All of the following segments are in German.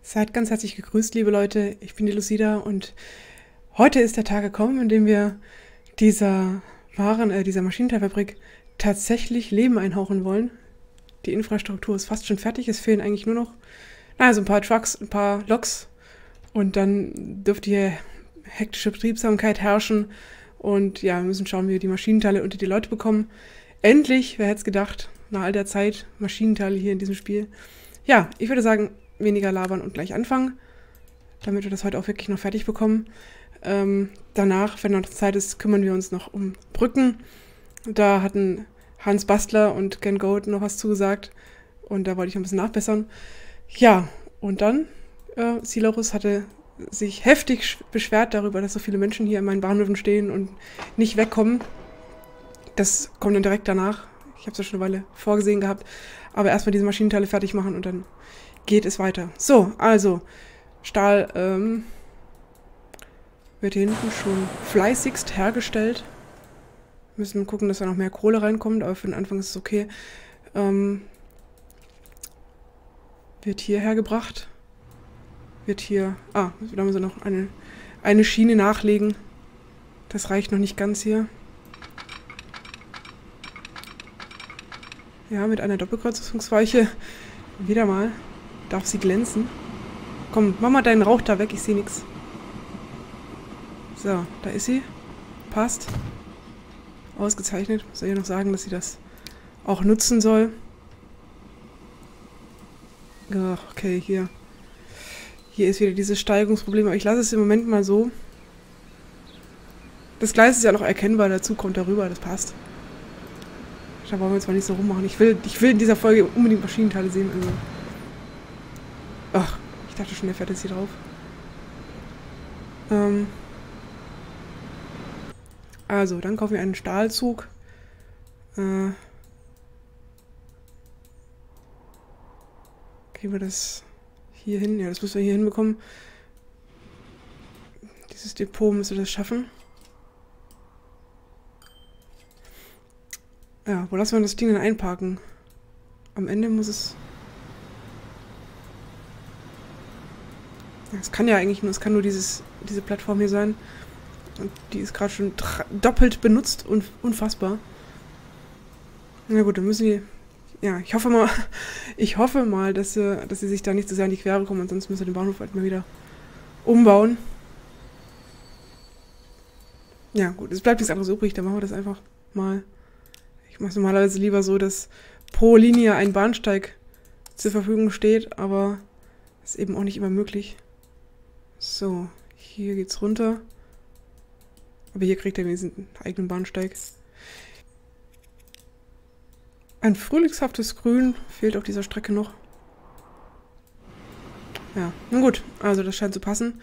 Seid ganz herzlich gegrüßt, liebe Leute. Ich bin die Lucida und heute ist der Tag gekommen, in dem wir dieser dieser Maschinenteilfabrik tatsächlich Leben einhauchen wollen. Die Infrastruktur ist fast schon fertig. Es fehlen eigentlich nur noch, so ein paar Trucks, ein paar Loks und dann dürfte hier hektische Betriebsamkeit herrschen und ja, wir müssen schauen, wie wir die Maschinenteile unter die Leute bekommen. Endlich, wer hätte es gedacht, nach all der Zeit, Maschinenteile hier in diesem Spiel. Ja, ich würde sagen, weniger labern und gleich anfangen, damit wir das heute auch wirklich noch fertig bekommen. Danach, wenn noch Zeit ist, kümmern wir uns noch um Brücken. Da hatten Hans Bastler und Gen Goat noch was zugesagt und da wollte ich ein bisschen nachbessern. Ja, und dann, Silarus hatte sich heftig beschwert darüber, dass so viele Menschen hier in meinen Bahnhöfen stehen und nicht wegkommen. Das kommt dann direkt danach. Ich habe es ja schon eine Weile vorgesehen gehabt. Aber erstmal diese Maschinenteile fertig machen und dann geht es weiter. So, also, Stahl wird hier hinten schon fleißigst hergestellt. Müssen gucken, dass da noch mehr Kohle reinkommt, aber für den Anfang ist es okay. Wird hier hergebracht. Wird hier... da müssen wir noch eine Schiene nachlegen. Das reicht noch nicht ganz hier. Ja, mit einer Doppelkreuzungsweiche. Wieder mal. Darf sie glänzen. Komm, mach mal deinen Rauch da weg, ich sehe nichts. So, da ist sie. Passt. Ausgezeichnet. Soll ich noch sagen, dass sie das auch nutzen soll? Ach, okay, hier. Hier ist wieder dieses Steigungsproblem, aber ich lasse es im Moment mal so. Das Gleis ist ja noch erkennbar, der Zug kommt darüber, das passt. Da wollen wir jetzt mal nicht so rummachen. Ich will in dieser Folge unbedingt Maschinenteile sehen. Also. Ach, ich dachte schon, der fährt jetzt hier drauf. Also, dann kaufen wir einen Stahlzug. Kriegen wir das hier hin? Ja, das müssen wir hier hinbekommen. Dieses Depot müsste das schaffen. Ja, wo lassen wir das Ding denn einparken? Am Ende muss es... Es kann ja eigentlich nur, diese Plattform hier sein. Und die ist gerade schon doppelt benutzt und unfassbar. Na gut, dann müssen die... Ja, ich hoffe mal, dass sie sich da nicht so sehr in die Quere kommen, ansonsten müssen wir den Bahnhof halt mal wieder umbauen. Ja, gut, es bleibt nichts anderes übrig, dann machen wir das einfach mal. Ich mache es normalerweise lieber so, dass pro Linie ein Bahnsteig zur Verfügung steht, aber ist eben auch nicht immer möglich. So, hier geht's runter. Aber hier kriegt er wenigstens einen eigenen Bahnsteig. Ein frühlingshaftes Grün fehlt auf dieser Strecke noch. Ja, nun gut, also das scheint zu passen.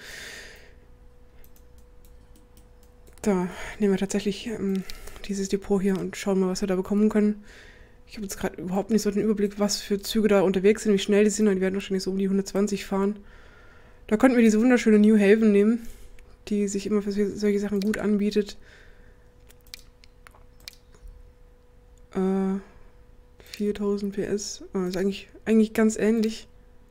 Da nehmen wir tatsächlich dieses Depot hier und schauen mal, was wir da bekommen können. Ich habe jetzt gerade überhaupt nicht so den Überblick, was für Züge da unterwegs sind, wie schnell die sind. Und die werden wahrscheinlich so um die 120 fahren. Da könnten wir diese wunderschöne New Haven nehmen, die sich immer für solche Sachen gut anbietet. 4000 PS. Ist eigentlich ganz ähnlich.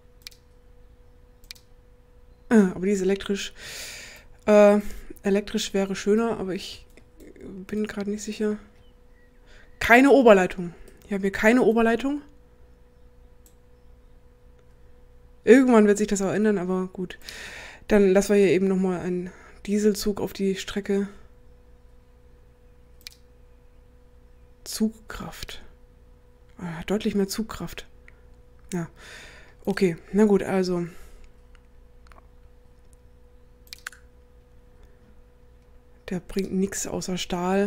Aber die ist elektrisch. Elektrisch wäre schöner, aber ich bin gerade nicht sicher. Keine Oberleitung. Hier haben wir keine Oberleitung. Irgendwann wird sich das auch ändern, aber gut. Dann lassen wir hier eben nochmal einen Dieselzug auf die Strecke. Zugkraft. Deutlich mehr Zugkraft. Ja. Okay, na gut, also. Der bringt nichts außer Stahl.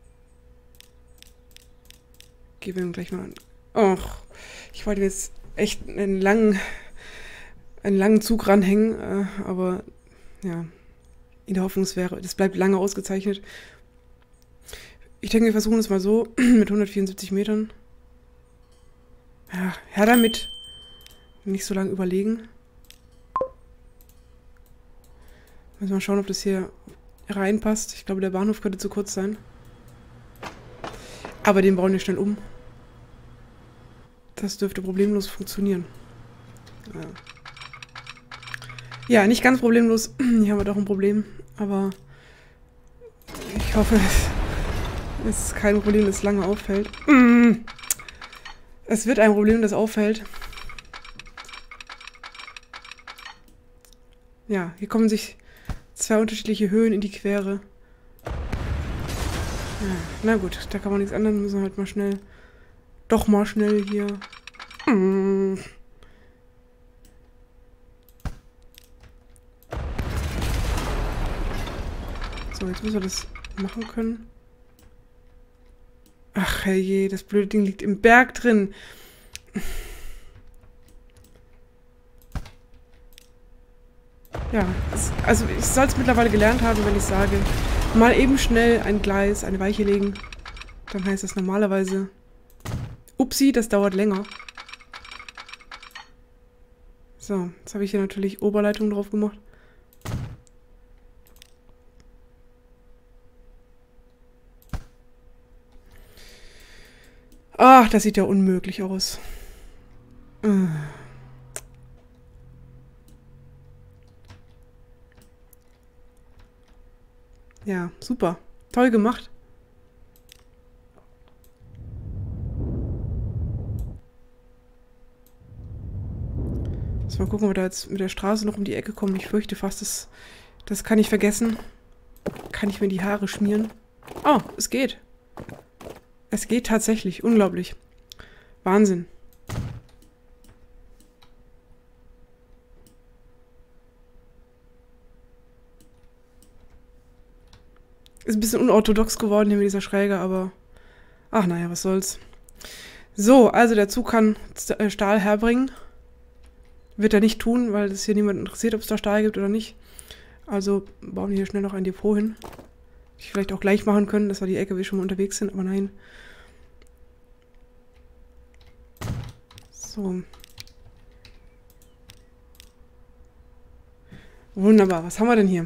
Geben wir ihm gleich mal an. Och, ich wollte jetzt echt einen langen Zug ranhängen, aber ja, in der Hoffnung, das bleibt lange ausgezeichnet. Ich denke, wir versuchen es mal so mit 174 Metern. Ja, her damit. Nicht so lange überlegen. Müssen wir mal schauen, ob das hier reinpasst. Ich glaube, der Bahnhof könnte zu kurz sein. Aber den bauen wir schnell um. Das dürfte problemlos funktionieren. Ja. Ja, nicht ganz problemlos. Hier haben wir doch ein Problem. Aber ich hoffe, es ist kein Problem, das lange auffällt. Es wird ein Problem, das auffällt. Ja, hier kommen sich zwei unterschiedliche Höhen in die Quere. Ja, na gut, da kann man nichts ändern. Müssen wir halt mal schnell... Doch mal schnell hier... So, jetzt müssen wir das machen können. Ach herrje, das blöde Ding liegt im Berg drin. Ja, also ich soll es mittlerweile gelernt haben, wenn ich sage, mal eben schnell ein Gleis, eine Weiche legen. Dann heißt das normalerweise, upsi, das dauert länger. So, jetzt habe ich hier natürlich Oberleitung drauf gemacht. Ach, das sieht ja unmöglich aus. Ja, super. Toll gemacht. Mal gucken, ob wir da jetzt mit der Straße noch um die Ecke kommen. Ich fürchte fast, das kann ich vergessen. Kann ich mir die Haare schmieren? Oh, es geht. Es geht tatsächlich. Unglaublich. Wahnsinn. Ist ein bisschen unorthodox geworden hier mit dieser Schräge, aber... Ach naja, was soll's. So, also der Zug kann Stahl herbringen. Wird er nicht tun, weil es hier niemand interessiert, ob es da Stahl gibt oder nicht. Also bauen wir hier schnell noch ein Depot hin. Ich vielleicht auch gleich machen können, dass wir die LKW schon mal unterwegs sind, aber nein. So. Wunderbar, was haben wir denn hier?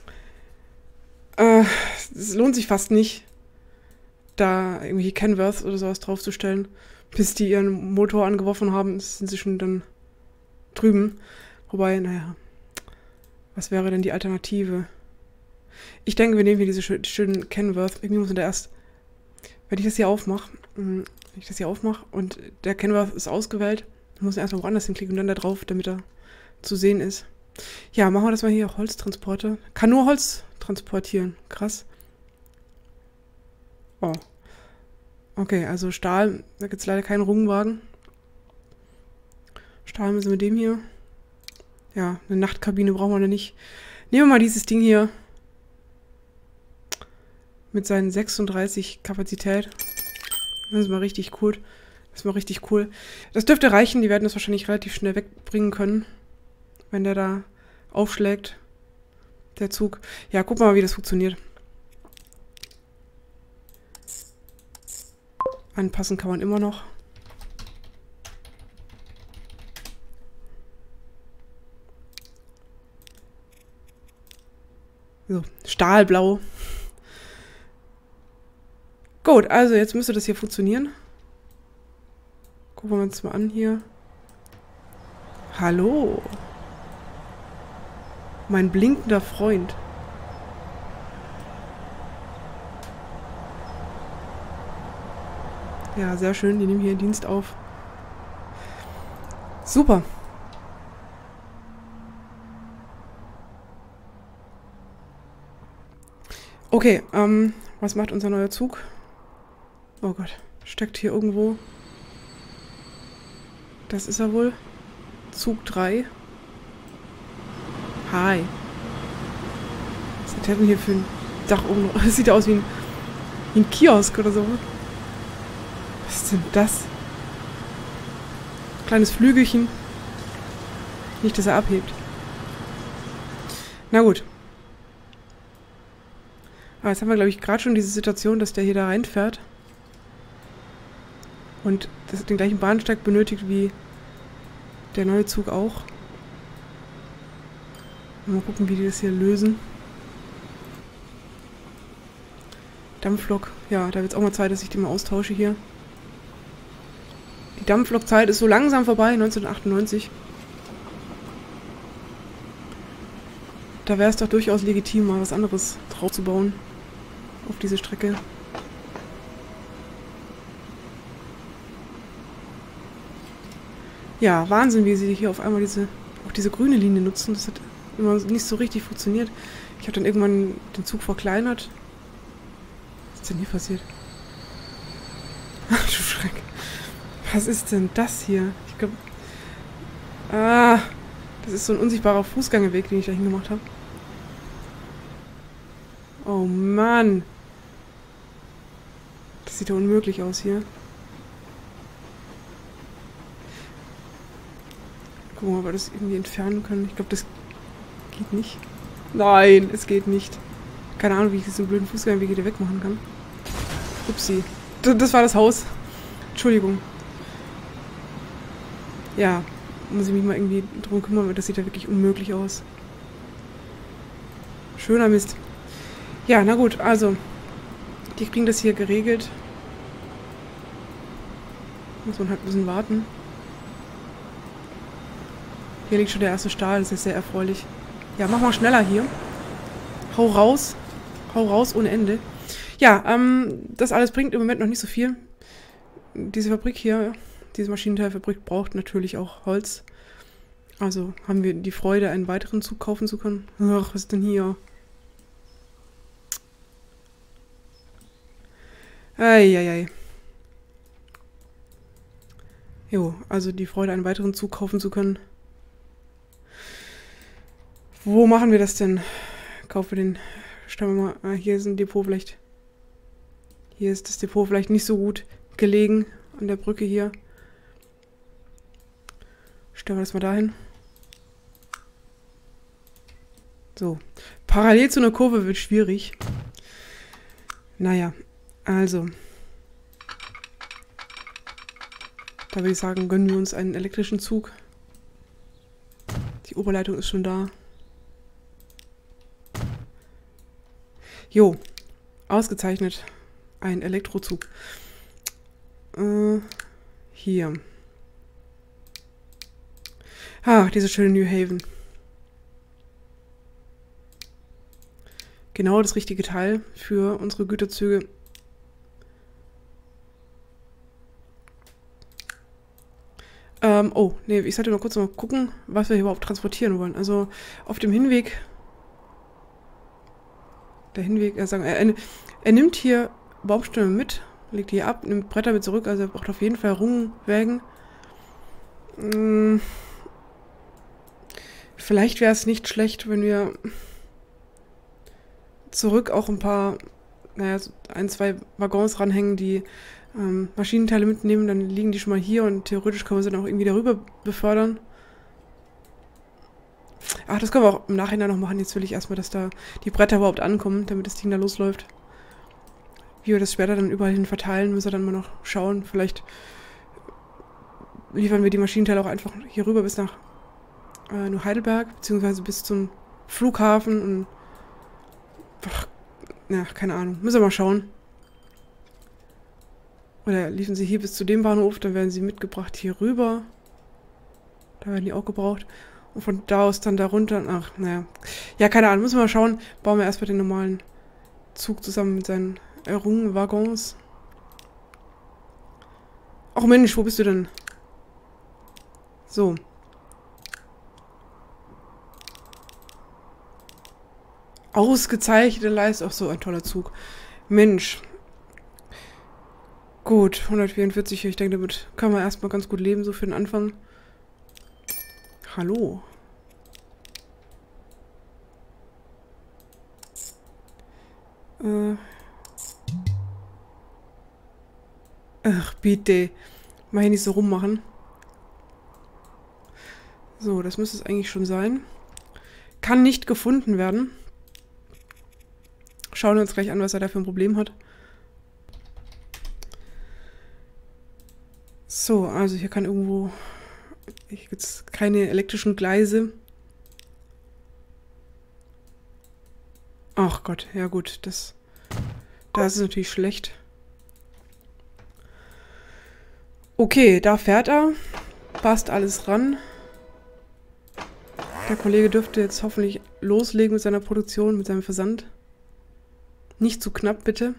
Es lohnt sich fast nicht, da irgendwie Kenworth oder sowas draufzustellen. Bis die ihren Motor angeworfen haben, sind sie schon dann drüben. Wobei, naja, was wäre denn die Alternative? Ich denke, wir nehmen hier diese schönen Kenworth. Irgendwie muss man da erst, wenn ich das hier aufmache, und der Kenworth ist ausgewählt, dann muss man erstmal woanders hinklicken und dann da drauf, damit er zu sehen ist. Ja, machen wir das mal hier. Holztransporter. Kann nur Holz transportieren. Krass. Oh. Okay, also Stahl, da gibt es leider keinen Rungwagen. Stahl müssen wir mit dem hier. Ja, eine Nachtkabine brauchen wir da nicht. Nehmen wir mal dieses Ding hier. Mit seinen 36 Kapazität. Das ist mal richtig cool. Das ist mal richtig cool. Das dürfte reichen, die werden das wahrscheinlich relativ schnell wegbringen können. Wenn der da aufschlägt. Der Zug. Ja, guck mal, wie das funktioniert. Anpassen kann man immer noch. So, Stahlblau. Gut, also jetzt müsste das hier funktionieren. Gucken wir uns mal an hier. Hallo. Mein blinkender Freund. Ja, sehr schön. Die nehmen hier Dienst auf. Super. Okay, was macht unser neuer Zug? Oh Gott, steckt hier irgendwo. Das ist er wohl. Zug 3. Hi. Was hat der denn hier für ein Dach oben? Das sieht aus wie ein Kiosk oder so. Was ist denn das? Kleines Flügelchen. Nicht, dass er abhebt. Na gut. Aber jetzt haben wir, glaube ich, gerade schon diese Situation, dass der hier da reinfährt. Und das den gleichen Bahnsteig benötigt wie der neue Zug auch. Mal gucken, wie die das hier lösen. Dampflok. Ja, da wird es auch mal Zeit, dass ich die mal austausche hier. Die Dampflokzeit ist so langsam vorbei, 1998. Da wäre es doch durchaus legitim, mal was anderes drauf zu bauen. Auf diese Strecke. Ja, Wahnsinn, wie sie hier auf einmal auch diese grüne Linie nutzen. Das hat immer nicht so richtig funktioniert. Ich habe dann irgendwann den Zug verkleinert. Was ist denn hier passiert? Ach du Schreck. Was ist denn das hier? Ich glaube... Ah, das ist so ein unsichtbarer Fußgängerweg, den ich da hingemacht habe. Oh Mann. Das sieht ja unmöglich aus hier. Gucken wir mal, ob wir das irgendwie entfernen können. Ich glaube, das geht nicht. Nein, es geht nicht. Keine Ahnung, wie ich diesen blöden Fußgängerweg wieder wegmachen kann. Upsi. Das war das Haus. Entschuldigung. Ja, muss ich mich mal irgendwie drum kümmern, weil das sieht ja wirklich unmöglich aus. Schöner Mist. Ja, na gut, also. Die kriegen das hier geregelt. Muss man halt ein bisschen warten. Hier liegt schon der erste Stahl, das ist sehr erfreulich. Ja, mach mal schneller hier. Hau raus. Hau raus ohne Ende. Ja, das alles bringt im Moment noch nicht so viel. Diese Fabrik hier, diese Maschinenteilfabrik braucht natürlich auch Holz. Also haben wir die Freude, einen weiteren Zug kaufen zu können. Ach, was ist denn hier? Eieiei. Jo, also die Freude, einen weiteren Zug kaufen zu können. Wo machen wir das denn? Kaufen wir den... Stellen wir mal... Ah, hier ist ein Depot vielleicht... Hier ist das Depot vielleicht nicht so gut gelegen. An der Brücke hier. Stellen wir das mal dahin. So. Parallel zu einer Kurve wird schwierig. Naja. Also. Da würde ich sagen, gönnen wir uns einen elektrischen Zug. Die Oberleitung ist schon da. Jo, ausgezeichnet. Ein Elektrozug. Hier. Ah, diese schöne New Haven. Genau das richtige Teil für unsere Güterzüge. Oh, nee, ich sollte mal kurz mal gucken, was wir hier überhaupt transportieren wollen. Also auf dem Hinweg... Der Hinweg, er nimmt hier Baumstämme mit, legt die ab, nimmt Bretter mit zurück, also er braucht auf jeden Fall Rundwägen. Vielleicht wäre es nicht schlecht, wenn wir zurück auch ein paar, naja, ein, zwei Waggons ranhängen, die Maschinenteile mitnehmen, dann liegen die schon mal hier und theoretisch können wir sie dann auch irgendwie darüber befördern. Ach, das können wir auch im Nachhinein noch machen. Jetzt will ich erstmal, dass da die Bretter überhaupt ankommen, damit das Ding da losläuft. Wie wir das später dann überall hin verteilen, müssen wir dann mal noch schauen. Vielleicht liefern wir die Maschinenteile auch einfach hier rüber bis nach nur Heidelberg, beziehungsweise bis zum Flughafen und ach, ja, keine Ahnung. Müssen wir mal schauen. Oder liefern sie hier bis zu dem Bahnhof, dann werden sie mitgebracht hier rüber. Da werden die auch gebraucht. Und von da aus dann da runter. Ach, naja. Ja, keine Ahnung. Müssen wir mal schauen. Bauen wir erstmal den normalen Zug zusammen mit seinen Waggons. Ach Mensch, wo bist du denn? So. Ausgezeichnete Leistung. Ach so, ein toller Zug. Mensch. Gut, 144. Ich denke, damit kann man erstmal ganz gut leben, so für den Anfang. Hallo. Ach, bitte. Mal hier nicht so rummachen. So, das müsste es eigentlich schon sein. Kann nicht gefunden werden. Schauen wir uns gleich an, was er da für ein Problem hat. So, also hier kann irgendwo... Hier gibt es keine elektrischen Gleise. Ach Gott, ja gut, das ist natürlich schlecht. Okay, da fährt er. Passt alles ran. Der Kollege dürfte jetzt hoffentlich loslegen mit seiner Produktion, mit seinem Versand. Nicht zu knapp, bitte.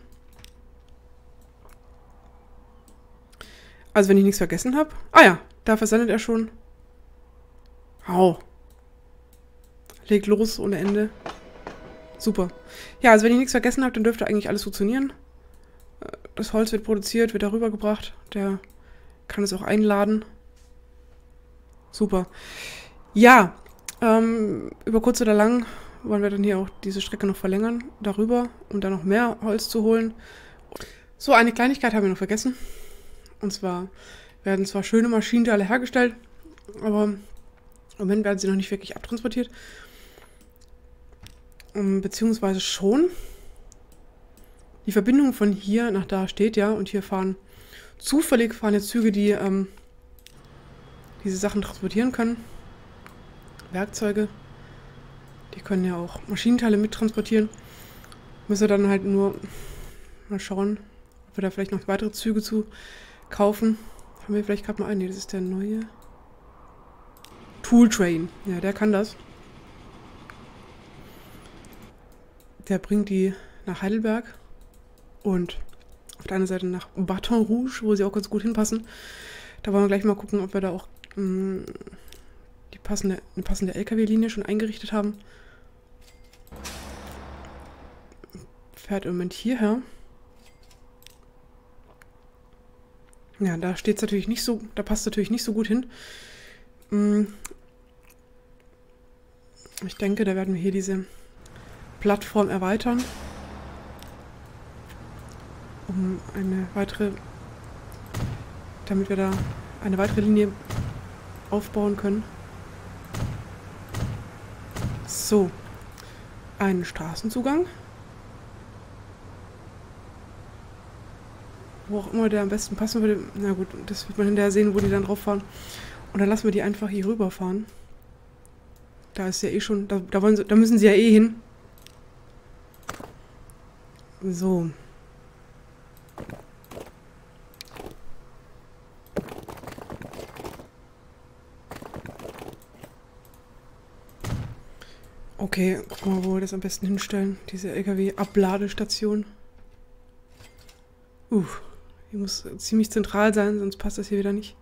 Also wenn ich nichts vergessen habe. Ah ja, da versendet er schon. Au. Legt los ohne Ende. Super. Ja, also wenn ich nichts vergessen habe, dann dürfte eigentlich alles funktionieren. Das Holz wird produziert, wird darüber gebracht. Der kann es auch einladen. Super. Ja, über kurz oder lang wollen wir dann hier auch diese Strecke noch verlängern, darüber, um dann noch mehr Holz zu holen. So, eine Kleinigkeit haben wir noch vergessen. Und zwar werden zwar schöne Maschinenteile hergestellt, aber im Moment werden sie noch nicht wirklich abtransportiert. Beziehungsweise schon. Die Verbindung von hier nach da steht ja, und hier zufällig fahren jetzt Züge, die diese Sachen transportieren können. Werkzeuge. Die können ja auch Maschinenteile mittransportieren. Müssen wir dann halt nur mal schauen, ob wir da vielleicht noch weitere Züge zu kaufen. Haben wir vielleicht gerade mal einen? Nee, das ist der neue. Tool Train. Ja, der kann das. Der bringt die nach Heidelberg und auf der anderen Seite nach Baton Rouge, wo sie auch ganz gut hinpassen. Da wollen wir gleich mal gucken, ob wir da auch eine passende LKW-Linie schon eingerichtet haben. Fährt im Moment hierher. Ja, da steht es natürlich nicht so, da passt natürlich nicht so gut hin. Ich denke, da werden wir hier diese Plattform erweitern, damit wir da eine weitere Linie aufbauen können. So, einen Straßenzugang. Wo auch immer der am besten passen würde. Na gut, das wird man hinterher sehen, wo die dann drauf fahren. Und dann lassen wir die einfach hier rüber fahren. Da ist ja eh schon, da müssen sie ja eh hin. So. Okay, gucken wir mal, wo wir das am besten hinstellen. Diese LKW-Abladestation. Die muss ziemlich zentral sein, sonst passt das hier wieder nicht.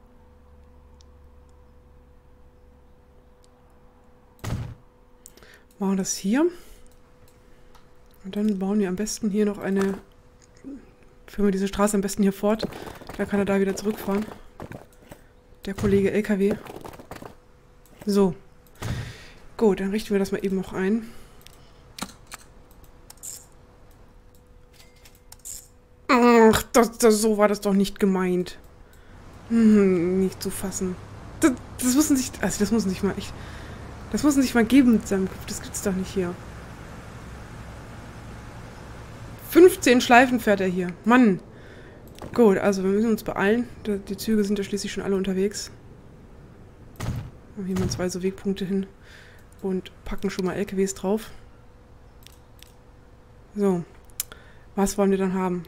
Machen wir das hier. Und dann bauen wir am besten hier noch führen wir diese Straße am besten hier fort. Dann kann er da wieder zurückfahren. Der Kollege LKW. So. Gut, dann richten wir das mal eben noch ein. Ach, so war das doch nicht gemeint. Nicht zu fassen. Das müssen sich, also das müssen sich mal geben mit seinem Kopf. Das gibt's doch nicht hier. 15 Schleifen fährt er hier. Mann. Gut, also wir müssen uns beeilen. Die Züge sind ja schließlich schon alle unterwegs. Machen hier mal 2 so Wegpunkte hin. Und packen schon mal LKWs drauf. So. Was wollen wir dann haben?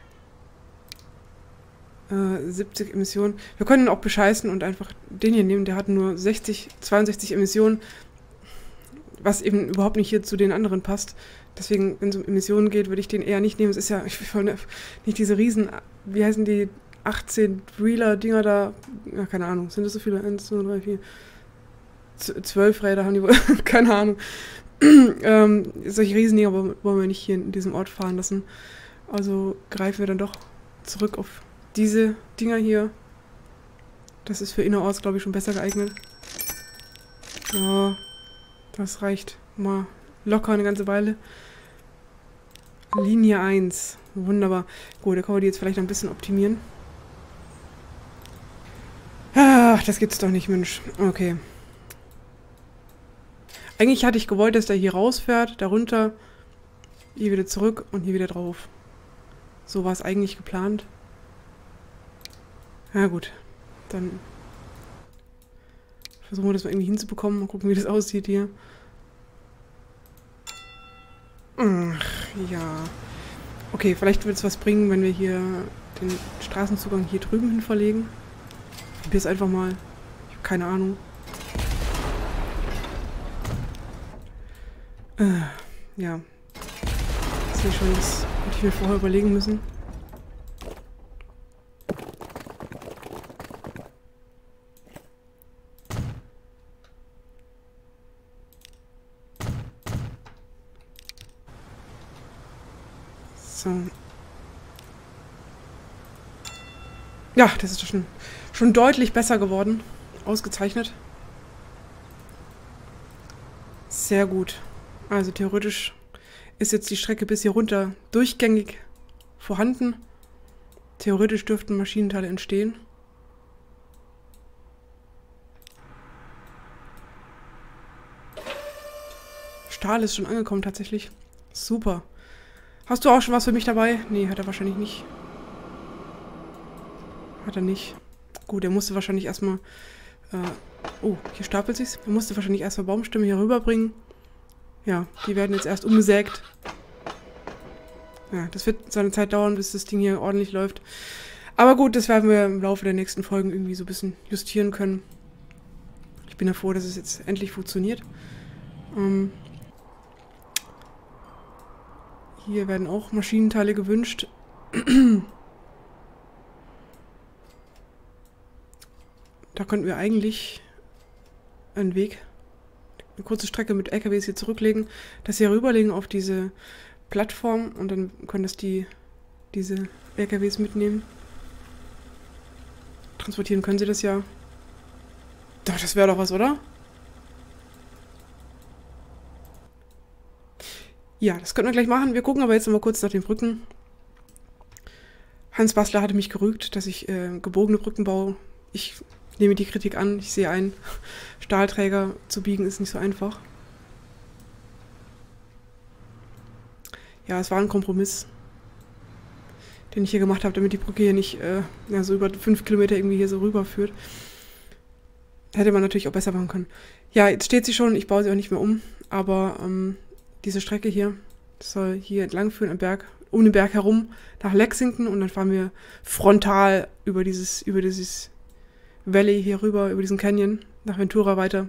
70 Emissionen. Wir können ihn auch bescheißen und einfach den hier nehmen. Der hat nur 62 Emissionen. Was eben überhaupt nicht hier zu den anderen passt. Deswegen, wenn es um Emissionen geht, würde ich den eher nicht nehmen. Es ist ja, ich will nicht diese riesen, wie heißen die, 18 Wheeler-Dinger da. Ja, keine Ahnung. Sind das so viele? 1, 2, 3, 4... 12 Räder haben die wohl, keine Ahnung. Solche Riesendinger wollen wir nicht hier in diesem Ort fahren lassen. Also greifen wir dann doch zurück auf diese Dinger hier. Das ist für innerorts, glaube ich, schon besser geeignet. Ja, das reicht mal locker eine ganze Weile. Linie 1. Wunderbar. Gut, da können wir die jetzt vielleicht noch ein bisschen optimieren. Ach, das gibt's doch nicht, Mensch. Okay. Eigentlich hatte ich gewollt, dass der hier rausfährt, darunter, hier wieder zurück und hier wieder drauf. So war es eigentlich geplant. Ja gut, dann versuchen wir das mal irgendwie hinzubekommen. Mal gucken, wie das aussieht hier. Ach, ja. Okay, vielleicht wird es was bringen, wenn wir hier den Straßenzugang hier drüben hin verlegen. Ich probiere es einfach mal. Ich habe keine Ahnung. Ja. Das sehe ich schon, das hätte ich mir vorher überlegen müssen. So. Ja, das ist doch schon deutlich besser geworden. Ausgezeichnet. Sehr gut. Also theoretisch ist jetzt die Strecke bis hier runter durchgängig vorhanden. Theoretisch dürften Maschinenteile entstehen. Stahl ist schon angekommen tatsächlich. Super. Hast du auch schon was für mich dabei? Nee, hat er wahrscheinlich nicht. Hat er nicht. Gut, er musste wahrscheinlich erstmal... oh, hier stapelt sich's. Er musste wahrscheinlich erstmal Baumstämme hier rüberbringen. Ja, die werden jetzt erst umgesägt. Ja, das wird seine Zeit dauern, bis das Ding hier ordentlich läuft. Aber gut, das werden wir im Laufe der nächsten Folgen irgendwie so ein bisschen justieren können. Ich bin ja froh, dass es jetzt endlich funktioniert. Hier werden auch Maschinenteile gewünscht. Da könnten wir eigentlich einen Weg, eine kurze Strecke mit LKWs hier zurücklegen, das hier rüberlegen auf diese Plattform und dann können das diese LKWs mitnehmen. Transportieren können sie das ja. Doch, das wäre doch was, oder? Ja, das könnten wir gleich machen. Wir gucken aber jetzt noch mal kurz nach den Brücken. Hans Bastler hatte mich gerügt, dass ich gebogene Brücken baue. Ich nehme die Kritik an. Ich sehe ein, Stahlträger zu biegen ist nicht so einfach. Ja, es war ein Kompromiss, den ich hier gemacht habe, damit die Brücke hier nicht so über 5 Kilometer irgendwie hier so rüberführt. Hätte man natürlich auch besser machen können. Ja, jetzt steht sie schon. Ich baue sie auch nicht mehr um. Aber diese Strecke hier, das soll hier entlang führen am Berg, um den Berg herum nach Lexington und dann fahren wir frontal über dieses Valley hier rüber, über diesen Canyon, nach Ventura weiter.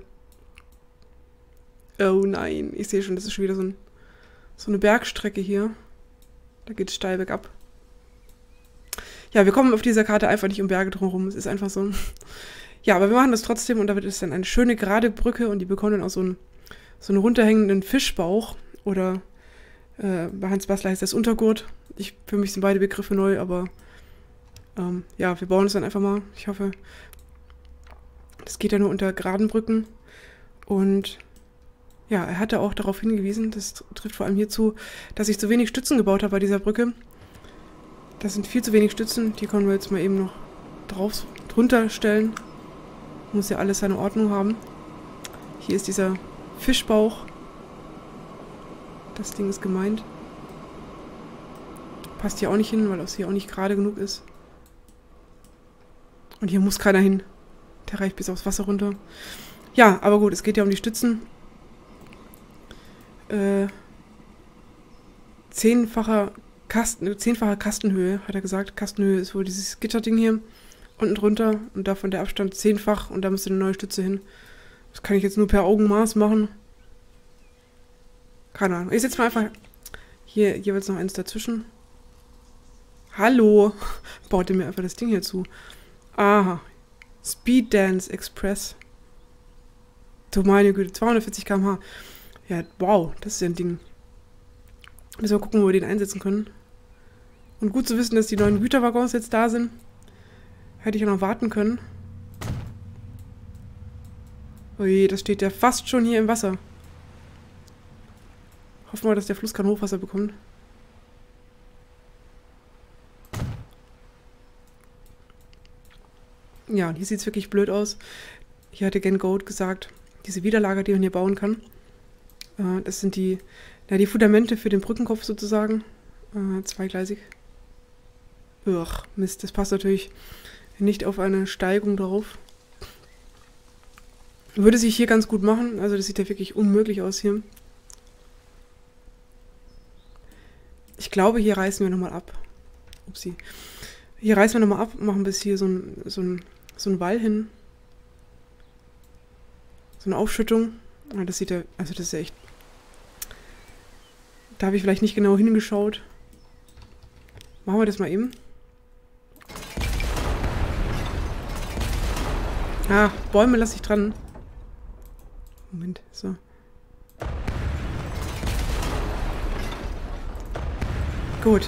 Oh nein, ich sehe schon, das ist schon wieder so eine Bergstrecke hier. Da geht es steil bergab. Ja, wir kommen auf dieser Karte einfach nicht um Berge drumherum. Es ist einfach so. Ja, aber wir machen das trotzdem und da wird es dann eine schöne gerade Brücke und die bekommen dann auch so einen runterhängenden Fischbauch. Oder bei Hans Bastler heißt das Untergurt. Für mich sind beide Begriffe neu, aber ja, wir bauen es dann einfach mal. Ich hoffe, das geht ja nur unter geraden Brücken. Und ja, er hatte auch darauf hingewiesen, das trifft vor allem hierzu, dass ich zu wenig Stützen gebaut habe bei dieser Brücke. Das sind viel zu wenig Stützen, die können wir jetzt mal eben noch drunter stellen. Muss ja alles seine Ordnung haben. Hier ist dieser Fischbauch. Das Ding ist gemeint. Passt hier auch nicht hin, weil es hier auch nicht gerade genug ist. Und hier muss keiner hin. Der reicht bis aufs Wasser runter. Ja, aber gut, es geht ja um die Stützen. 10-fache Kastenhöhe, hat er gesagt. Kastenhöhe ist wohl dieses Gitterding hier. Unten drunter und davon der Abstand 10-fach und da müsste eine neue Stütze hin. Das kann ich jetzt nur per Augenmaß machen. Keine Ahnung. Ich setze mal einfach hier jeweils noch eins dazwischen. Hallo! Baut ihr mir einfach das Ding hier zu. Aha. Speed Dance Express. Du meine Güte, 240 km/h. Ja, wow, das ist ja ein Ding. Müssen wir gucken, wo wir den einsetzen können. Und gut zu wissen, dass die neuen Güterwaggons jetzt da sind. Hätte ich ja noch warten können. Oje, das steht ja fast schon hier im Wasser. Hoffen wir, dass der Fluss kein Hochwasser bekommt. Ja, und hier sieht es wirklich blöd aus. Hier hatte Gen Goat gesagt, diese Widerlager, die man hier bauen kann, das sind die Fundamente für den Brückenkopf sozusagen. Zweigleisig. Ugh, Mist, das passt natürlich nicht auf eine Steigung drauf. Würde sich hier ganz gut machen. Also das sieht ja wirklich unmöglich aus hier. Ich glaube, hier reißen wir nochmal ab. Upsi. Hier reißen wir nochmal ab, machen bis hier so ein Wall hin. So eine Aufschüttung. Das sieht ja, also das ist ja echt Da habe ich vielleicht nicht genau hingeschaut. Machen wir das mal eben. Ah, Bäume lasse ich dran. Moment, so. Gut.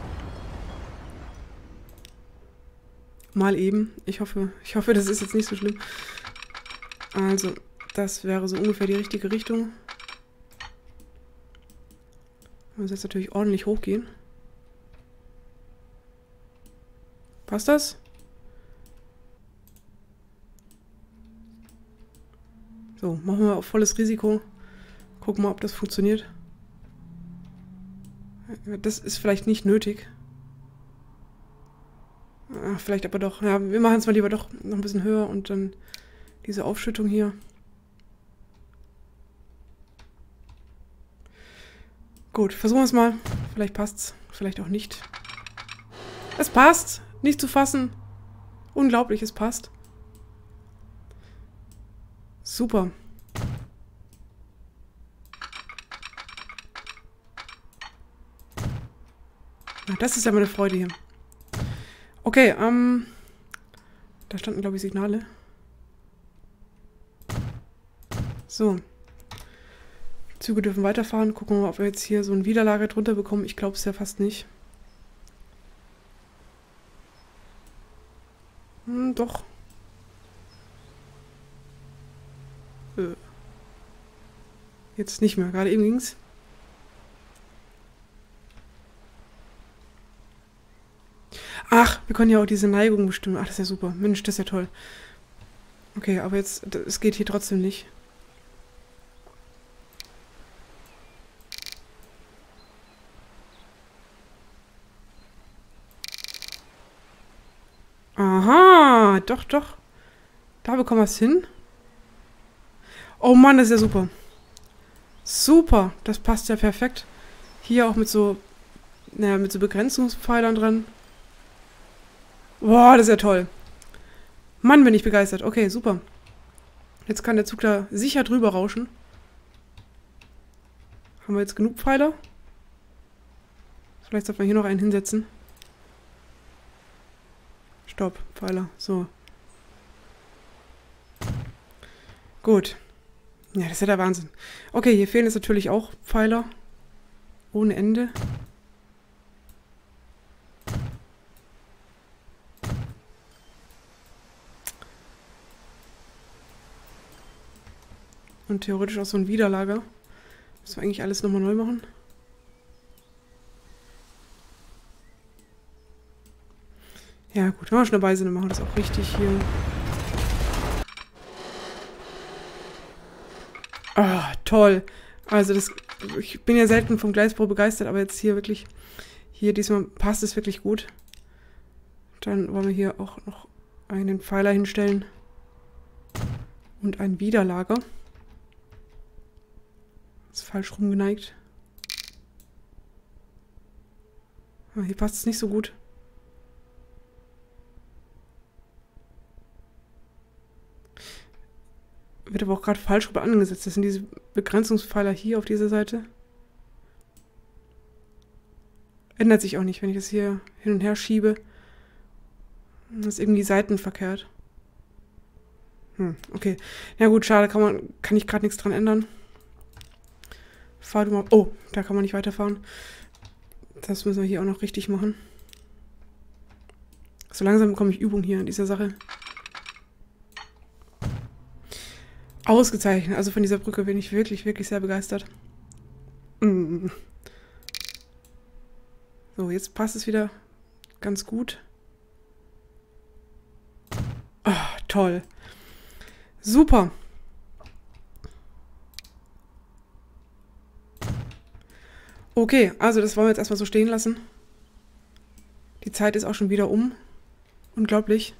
Mal eben. Ich hoffe, das ist jetzt nicht so schlimm. Also, das wäre so ungefähr die richtige Richtung. Muss jetzt natürlich ordentlich hochgehen. Passt das? So, machen wir auf volles Risiko. Gucken mal, ob das funktioniert. Das ist vielleicht nicht nötig. Ach, vielleicht aber doch. Ja, wir machen es mal lieber doch noch ein bisschen höher und dann diese Aufschüttung hier. Gut, versuchen wir es mal. Vielleicht passt's, vielleicht auch nicht. Es passt! Nicht zu fassen. Unglaublich, es passt. Super. Na, das ist ja mal eine Freude hier. Okay, da standen, glaube ich, Signale. So. Züge dürfen weiterfahren. Gucken wir mal, ob wir jetzt hier so ein Widerlager drunter bekommen. Ich glaube es ja fast nicht. Doch. Jetzt nicht mehr. Gerade eben ging's. Ach, wir können ja auch diese Neigung bestimmen. Ach, das ist ja super. Mensch, das ist ja toll. Okay, aber jetzt, es geht hier trotzdem nicht. Aha, doch, doch. Da bekommen wir es hin. Oh Mann, das ist ja super. Super, das passt ja perfekt. Hier auch mit so, naja, mit so Begrenzungspfeilern dran. Boah, das ist ja toll. Mann, bin ich begeistert. Okay, super. Jetzt kann der Zug da sicher drüber rauschen. Haben wir jetzt genug Pfeiler? Vielleicht sollten wir hier noch einen hinsetzen. Stopp, Pfeiler. So. Gut. Ja, das ist ja der Wahnsinn. Okay, hier fehlen jetzt natürlich auch Pfeiler. Ohne Ende. Und theoretisch auch so ein Widerlager. Müssen wir eigentlich alles nochmal neu machen. Ja gut, wenn wir schon dabei sind, dann machen wir das auch richtig hier. Ah, toll. Also ich bin ja selten vom Gleisbau begeistert, aber jetzt hier wirklich, hier diesmal passt es wirklich gut. Dann wollen wir hier auch noch einen Pfeiler hinstellen. Und ein Widerlager. Ist falsch rumgeneigt. Ah, hier passt es nicht so gut. Wird aber auch gerade falsch rum angesetzt. Das sind diese Begrenzungspfeiler hier auf dieser Seite. Ändert sich auch nicht, wenn ich das hier hin und her schiebe. Das ist irgendwie seitenverkehrt. Okay. Ja gut, schade, kann ich gerade nichts dran ändern. Fahr du mal. Oh, da kann man nicht weiterfahren. Das müssen wir hier auch noch richtig machen. So langsam bekomme ich Übung hier in dieser Sache. Ausgezeichnet. Also von dieser Brücke bin ich wirklich, wirklich sehr begeistert. So, jetzt passt es wieder ganz gut. Ah, toll. Super. Okay, also das wollen wir jetzt erstmal so stehen lassen. Die Zeit ist auch schon wieder um. Unglaublich.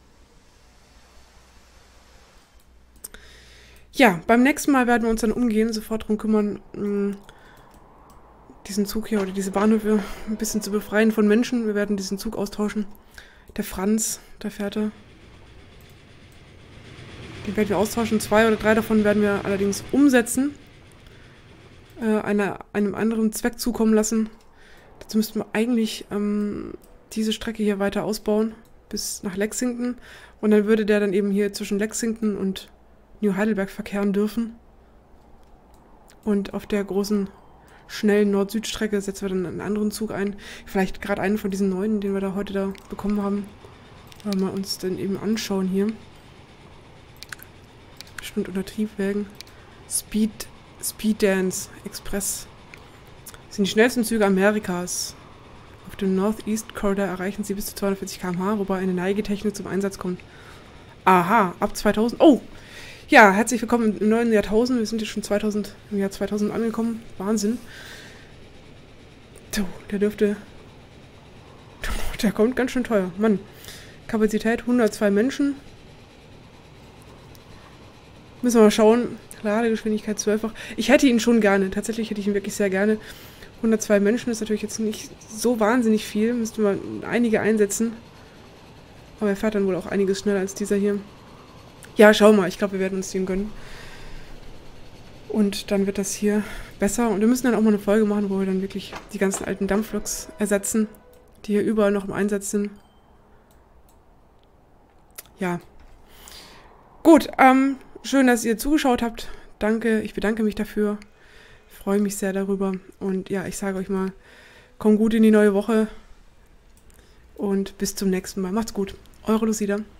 Ja, beim nächsten Mal werden wir uns dann sofort darum kümmern, diesen Zug hier oder diese Bahnhöfe ein bisschen zu befreien von Menschen. Wir werden diesen Zug austauschen. Der Franz, der fährt da. Den werden wir austauschen. 2 oder 3 davon werden wir allerdings umsetzen. einem anderen Zweck zukommen lassen. Dazu müssten wir eigentlich diese Strecke hier weiter ausbauen bis nach Lexington. Und dann würde der dann eben hier zwischen Lexington und New Heidelberg verkehren dürfen. Und auf der großen, schnellen Nord-Süd-Strecke setzen wir dann einen anderen Zug ein. Vielleicht gerade einen von diesen neuen, den wir da heute da bekommen haben. Wollen wir uns dann eben anschauen hier. Bestimmt unter Triebwerken. Speed Dance Express. Das sind die schnellsten Züge Amerikas. Auf dem Northeast Corridor erreichen sie bis zu 240 km/h, wobei eine Neigetechnik zum Einsatz kommt. Aha, ab 2000. Oh! Ja, herzlich willkommen im neuen Jahrtausend. Wir sind jetzt schon im Jahr 2000 angekommen. Wahnsinn. So, der kommt ganz schön teuer. Mann. Kapazität 102 Menschen. Müssen wir mal schauen. Ladegeschwindigkeit 12-fach. Ich hätte ihn schon gerne. Tatsächlich hätte ich ihn wirklich sehr gerne. 102 Menschen ist natürlich jetzt nicht so wahnsinnig viel. Müssten wir einige einsetzen. Aber er fährt dann wohl auch einiges schneller als dieser hier. Ja, schau mal. Ich glaube, wir werden uns den gönnen. Und dann wird das hier besser. Und wir müssen dann auch mal eine Folge machen, wo wir dann wirklich die ganzen alten Dampfloks ersetzen, die hier überall noch im Einsatz sind. Ja. Gut, schön, dass ihr zugeschaut habt. Danke, ich bedanke mich dafür. Ich freue mich sehr darüber. Und ja, ich sage euch mal, kommt gut in die neue Woche. Und bis zum nächsten Mal. Macht's gut. Eure Lucida.